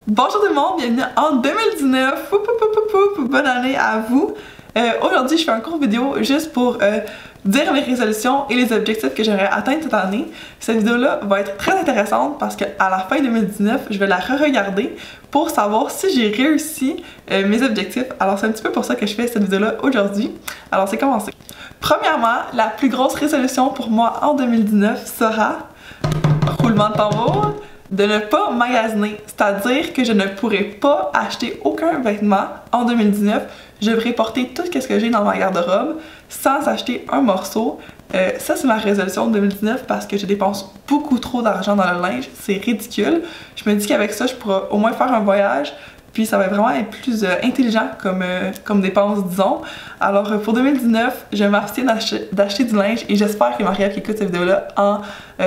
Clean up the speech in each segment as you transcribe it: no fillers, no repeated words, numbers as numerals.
Bonjour tout le monde, bienvenue en 2019, bonne année à vous. Aujourd'hui je fais un court vidéo juste pour dire mes résolutions et les objectifs que j'aimerais atteindre cette année. Cette vidéo là va être très intéressante parce qu'à la fin 2019 je vais la re-regarder pour savoir si j'ai réussi mes objectifs. Alors c'est un petit peu pour ça que je fais cette vidéo là aujourd'hui. Alors c'est commencé. Premièrement, la plus grosse résolution pour moi en 2019 sera, roulement de tambour, de ne pas magasiner, c'est-à-dire que je ne pourrai pas acheter aucun vêtement en 2019. Je devrais porter tout ce que j'ai dans ma garde-robe sans acheter un morceau. Ça c'est ma résolution de 2019 parce que je dépense beaucoup trop d'argent dans le linge, c'est ridicule. Je me dis qu'avec ça je pourrais au moins faire un voyage, puis ça va vraiment être plus intelligent comme dépense, disons. Alors pour 2019, je m'abstiens d'acheter du linge et j'espère que Marie-Ève qui écoute cette vidéo-là à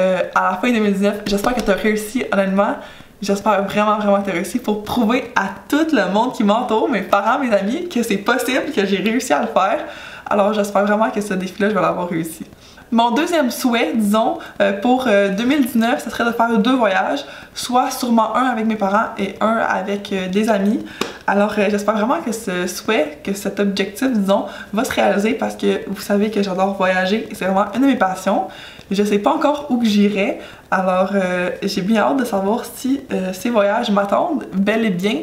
la fin 2019, j'espère que tu as réussi, honnêtement. J'espère vraiment que tu as réussi pour prouver à tout le monde qui m'entoure, mes parents, mes amis, que c'est possible, que j'ai réussi à le faire. Alors j'espère vraiment que ce défi-là, je vais l'avoir réussi. Mon deuxième souhait, disons, pour 2019, ce serait de faire 2 voyages, soit sûrement un avec mes parents et un avec des amis. Alors j'espère vraiment que ce souhait, que cet objectif, disons, va se réaliser parce que vous savez que j'adore voyager et c'est vraiment une de mes passions. Je sais pas encore où que j'irai, alors j'ai bien hâte de savoir si ces voyages m'attendent bel et bien.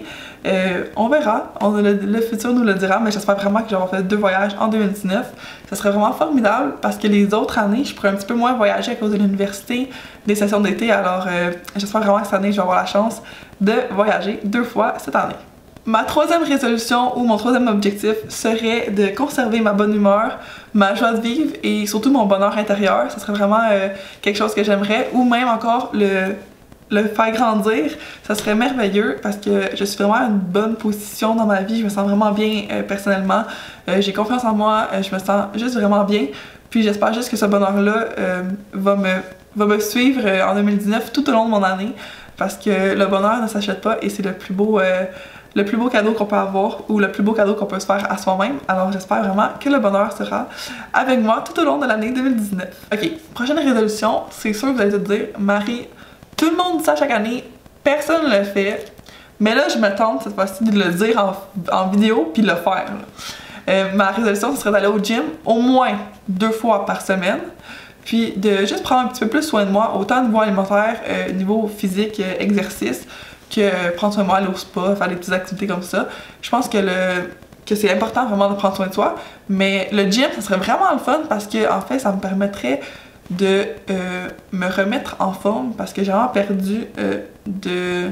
On verra, le futur nous le dira, mais j'espère vraiment que j'aurai fait 2 voyages en 2019. Ça serait vraiment formidable parce que les autres années, je pourrais un petit peu moins voyager à cause de l'université, des sessions d'été, alors j'espère vraiment que cette année, je vais avoir la chance de voyager 2 fois cette année. Ma troisième résolution ou mon troisième objectif serait de conserver ma bonne humeur, ma joie de vivre et surtout mon bonheur intérieur. Ce serait vraiment quelque chose que j'aimerais, ou même encore le faire grandir. Ça serait merveilleux parce que je suis vraiment à une bonne position dans ma vie. Je me sens vraiment bien personnellement. J'ai confiance en moi, je me sens juste vraiment bien. Puis j'espère juste que ce bonheur-là va me suivre en 2019 tout au long de mon année parce que le bonheur ne s'achète pas et c'est le plus beau cadeau qu'on peut avoir ou le plus beau cadeau qu'on peut se faire à soi-même. Alors j'espère vraiment que le bonheur sera avec moi tout au long de l'année 2019. Ok, prochaine résolution, c'est sûr que vous allez te dire, Marie, tout le monde dit ça chaque année, personne ne le fait, mais là je me tente cette fois-ci de le dire en vidéo puis de le faire. Ma résolution ce serait d'aller au gym au moins 2 fois par semaine. Puis de juste prendre un petit peu plus soin de moi, autant niveau alimentaire, niveau physique, exercice, que prendre soin de moi, aller au spa, faire des petites activités comme ça. Je pense que c'est important vraiment de prendre soin de soi, mais le gym, ça serait vraiment le fun parce que en fait, ça me permettrait de me remettre en forme parce que j'ai vraiment perdu de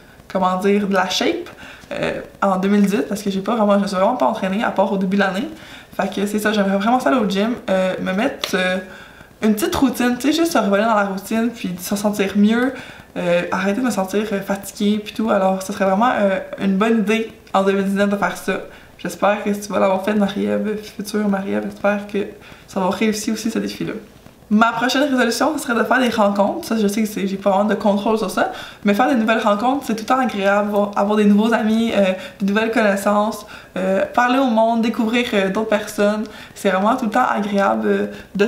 la shape en 2018 parce que je me suis vraiment pas entraînée à part au début de l'année. Fait que c'est ça, j'aimerais vraiment ça aller au gym, me mettre une petite routine, tu sais, juste se revenir dans la routine puis se sentir mieux. Arrêter de me sentir fatiguée puis tout, alors ce serait vraiment une bonne idée en 2019 de faire ça. J'espère que tu vas l'avoir fait, Marie-Ève, future Marie-Ève, j'espère que ça va réussir aussi ce défi-là. Ma prochaine résolution, ce serait de faire des rencontres. Ça, je sais que j'ai pas vraiment de contrôle sur ça, mais faire des nouvelles rencontres, c'est tout le temps agréable, avoir des nouveaux amis, de nouvelles connaissances, parler au monde, découvrir d'autres personnes. C'est vraiment tout le temps agréable de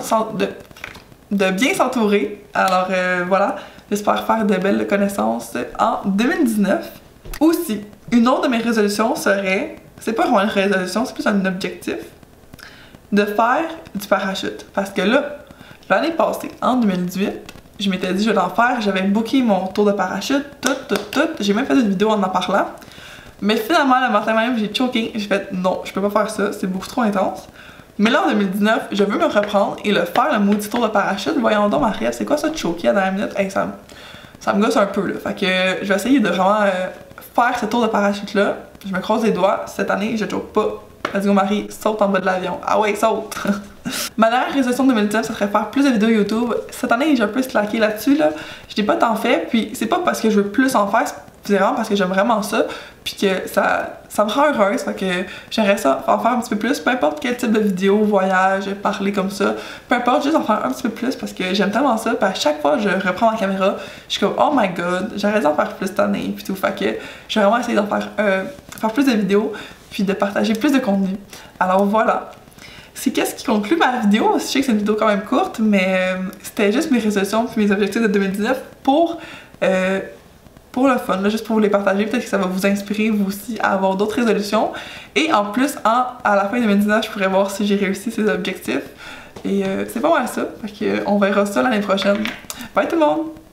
bien s'entourer. Alors voilà. J'espère faire de belles connaissances en 2019. Aussi, une autre de mes résolutions serait, c'est pas vraiment une résolution, c'est plus un objectif, de faire du parachute. Parce que là, l'année passée, en 2018, je m'étais dit je vais en faire, j'avais booké mon tour de parachute, tout. J'ai même fait une vidéo en parlant. Mais finalement, le matin même, j'ai choqué. J'ai fait non, je peux pas faire ça, c'est beaucoup trop intense. Mais là, en 2019, je veux me reprendre et le faire, le maudit tour de parachute. Voyons donc, Marie-Ève, c'est quoi ça de choquer à la dernière minute? Hey, ça me gosse un peu, là. Fait que je vais essayer de vraiment faire ce tour de parachute-là. Je me croise les doigts. Cette année, je choque pas. Let's go, Marie, saute en bas de l'avion. Ah ouais, saute! Ma dernière résolution de 2019, ça serait faire plus de vidéos YouTube. Cette année, j'ai un peu slacké là-dessus, là. Je n'ai pas tant fait, puis c'est pas parce que je veux plus en faire, c'est vraiment parce que j'aime vraiment ça, puis que ça me rend heureuse, fait que j'aimerais ça en faire un petit peu plus, peu importe quel type de vidéo, voyage, parler comme ça, peu importe, juste en faire un petit peu plus parce que j'aime tellement ça, puis à chaque fois que je reprends ma caméra, je suis comme oh my god, j'aurais dû en faire plus cette année, puis tout, fait que j'ai vraiment essayé d'en faire plus de vidéos, puis de partager plus de contenu. Alors voilà. C'est qu'est-ce qui conclut ma vidéo. Je sais que c'est une vidéo quand même courte, mais c'était juste mes résolutions puis mes objectifs de 2019 pour pour le fun, là, juste pour vous les partager. Peut-être que ça va vous inspirer vous aussi à avoir d'autres résolutions. Et en plus, à la fin de 2019, je pourrais voir si j'ai réussi ces objectifs. Et c'est pas mal ça. Fait que on verra ça l'année prochaine. Bye tout le monde!